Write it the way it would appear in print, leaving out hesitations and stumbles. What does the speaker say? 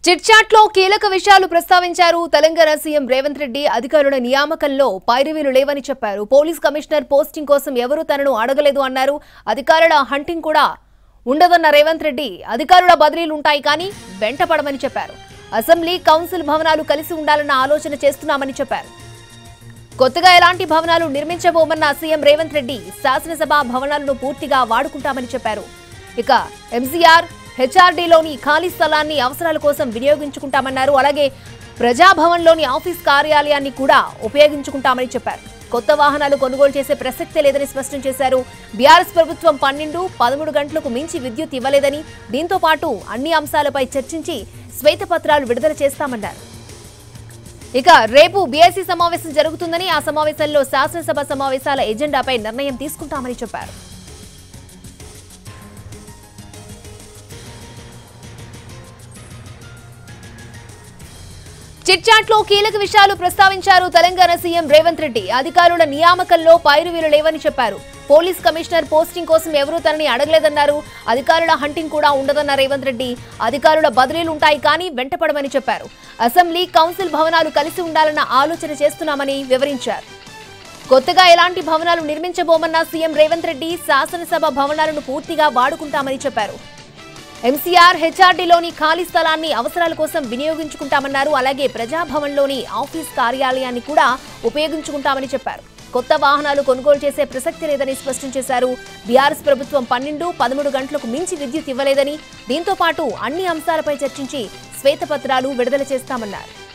Chit chat లో కీలక విషయాలు ప్రస్తావించారు. తెలంగాణ సీఎం రేవంత్ రెడ్డి అధికారుల నియామకంలో పైరవీలు లేవని చెప్పారు. పోలీస్ కమిషనర్ పోస్టింగ్ కోసం ఎవరూ తనను అడగలేదు అన్నారు. అధికారుల హంటింగ్ కూడా ఉండదన్న రేవంత్ రెడ్డి అధికారుల బదిలీలు ఉంటాయి కానీ వెంటపడమని చెప్పారు. అసెంబ్లీ కౌన్సిల్ భవనాలు కలిసి ఉండాలన్న ఆలోచన చేస్తున్నామని చెప్పారు. కొత్తగా ఎలాంటి భవనాలు నిర్మించబోమన్న సీఎం రేవంత్ రెడ్డి శాసనసభ భవనాలను పూర్తిగా వాడుకుంటామని చెప్పారు. ఇక ఎంసీఆర్ హెచ్ఆర్డీలోని ఖాళీ స్థలాన్ని అవసరాల కోసం వినియోగించుకుంటామన్నారు. అలాగే ప్రజాభవన్లోని ఆఫీస్ కార్యాలయాన్ని కూడా ఉపయోగించుకుంటామని చెప్పారు. కొత్త వాహనాలు కొనుగోలు చేసే ప్రసక్తే లేదని స్పష్టం చేశారు. బీఆర్ఎస్ ప్రభుత్వం 12-13 గంటలకు మించి విద్యుత్ ఇవ్వలేదని, దీంతో పాటు అన్ని అంశాలపై చర్చించి శ్వేతపత్రాలు విడుదల చేస్తామన్నారు. ఇక రేపు బీఎస్సీ సమావేశం జరుగుతుందని, ఆ సమావేశంలో శాసనసభ సమావేశాల ఎజెండాపై నిర్ణయం తీసుకుంటామని చెప్పారు. చిట్ చాట్ లో కీలక విషయాలు ప్రస్తావించారు. తెలంగాణ సీఎం రేవంత్ రెడ్డి అధికారుల నియామకంలో పైరవీలు లేవని చెప్పారు. పోలీస్ కమిషనర్ పోస్టింగ్ కోసం ఎవరూ తనని అడగలేదన్నారు. అధికారుల హంటింగ్ కూడా ఉండదన్న రేవంత్ రెడ్డి అధికారుల బదిలీలు ఉంటాయి కానీ వెంటపడమని చెప్పారు. అసెంబ్లీ కౌన్సిల్ భవనాలు కలిసి ఉండాలన్న ఆలోచన చేస్తున్నామని వివరించారు. కొత్తగా ఎలాంటి భవనాలు నిర్మించబోమన్న సీఎం రేవంత్ రెడ్డి శాసనసభ భవనాలను పూర్తిగా వాడుకుంటామని చెప్పారు. ఎంసీఆర్ హెచ్ఆర్డీలోని ఖాళీ స్థలాన్ని అవసరాల కోసం వినియోగించుకుంటామన్నారు. అలాగే ప్రజాభవన్లోని ఆఫీస్ కార్యాలయాన్ని కూడా ఉపయోగించుకుంటామని చెప్పారు. కొత్త వాహనాలు కొనుగోలు చేసే ప్రసక్తి లేదని స్పష్టం చేశారు. బీఆర్ఎస్ ప్రభుత్వం 12-13 గంటలకు మించి విద్యుత్ ఇవ్వలేదని, దీంతో పాటు అన్ని అంశాలపై చర్చించి శ్వేతపత్రాలు విడుదల చేస్తామన్నారు.